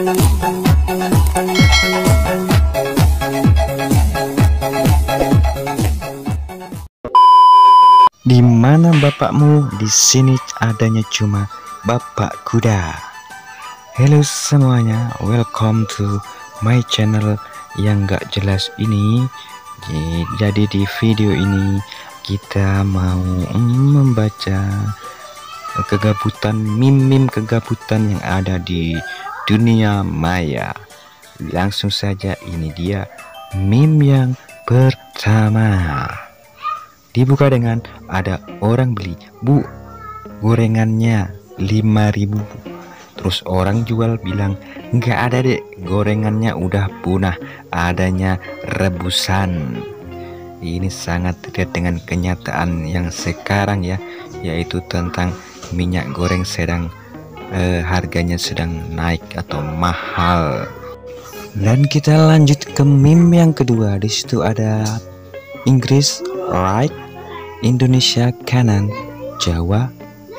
Di mana bapakmu? Di sini adanya cuma Bapak Kuda. Halo semuanya, welcome to my channel yang gak jelas ini. Jadi di video ini kita mau membaca kegabutan, meme kegabutan yang ada di dunia maya. Langsung saja, ini dia meme yang pertama. Dibuka dengan ada orang beli, "Bu, gorengannya 5.000." Terus orang jual bilang, "Nggak ada dek, gorengannya udah punah, adanya rebusan." Ini sangat terkait dengan kenyataan yang sekarang ya, yaitu tentang minyak goreng sedang harganya sedang naik atau mahal. Dan kita lanjut ke meme yang kedua. Di situ ada Inggris right, Indonesia kanan, Jawa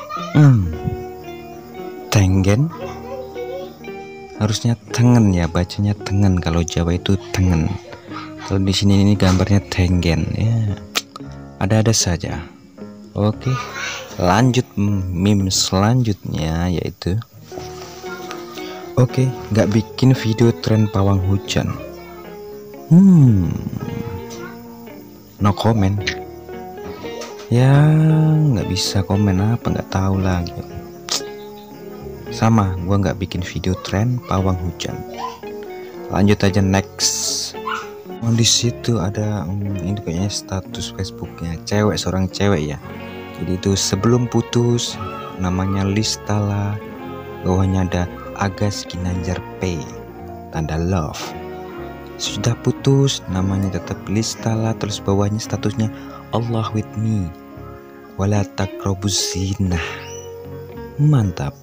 Tengen. Harusnya tengen ya, bacanya tengen. Kalau Jawa itu tengen. Kalau di sini ini gambarnya Tengen ya. Ada-ada saja. Oke, lanjut meme selanjutnya yaitu nggak bikin video tren pawang hujan. No comment. Ya nggak bisa komen apa, nggak tahu lagi. Sama, gua nggak bikin video tren pawang hujan. Lanjut aja next. Di situ ada ini kayaknya status Facebooknya cewek, seorang cewek ya. Jadi itu sebelum putus, namanya Listala, bawahnya ada Agas Ginanjar P, tanda love. Sudah putus, namanya tetap Listala, terus bawahnya statusnya Allah with me, wala taqrabuz zina. Mantap.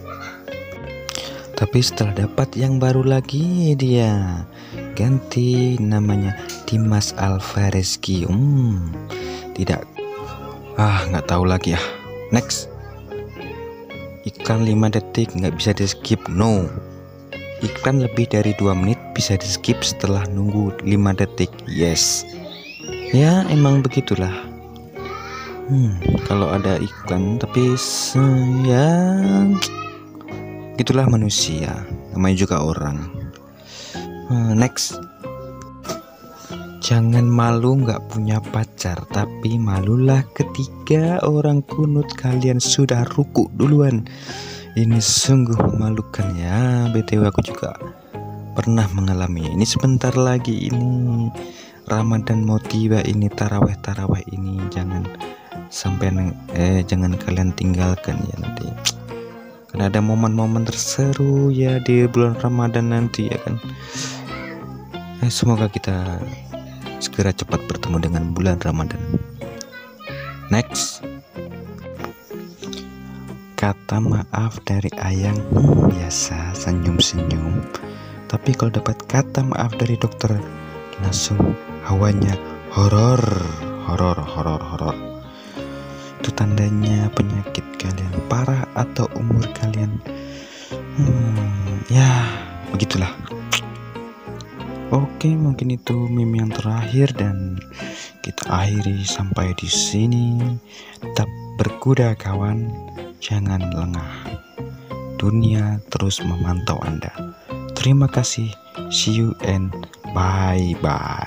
Tapi setelah dapat yang baru lagi, dia ganti namanya Dimas Alvarezki. Tidak, nggak tahu lagi ya. Next. Iklan 5 detik nggak bisa di skip, no. Iklan lebih dari 2 menit bisa di skip setelah nunggu 5 detik, yes. Ya emang begitulah. Kalau ada iklan, tapi ya gitulah manusia, namanya juga orang. Next. Jangan malu nggak punya pacar, tapi malulah ketika orang kunut kalian sudah ruku duluan. Ini sungguh memalukan ya. BTW aku juga pernah mengalaminya. Ini sebentar lagi ini Ramadan mau tiba, ini taraweh ini jangan sampai jangan kalian tinggalkan ya nanti. Karena ada momen-momen terseru ya di bulan Ramadan nanti ya kan. Semoga kita segera cepat bertemu dengan bulan Ramadan. Next. Kata maaf dari Ayang, biasa senyum-senyum. Tapi kalau dapat kata maaf dari dokter, langsung hawanya horor. Itu tandanya penyakit kalian parah atau umur kalian ya begitulah. Oke, mungkin itu meme yang terakhir dan kita akhiri sampai di sini. Tetap berkuda kawan, jangan lengah. Dunia terus memantau Anda. Terima kasih. See you and bye bye.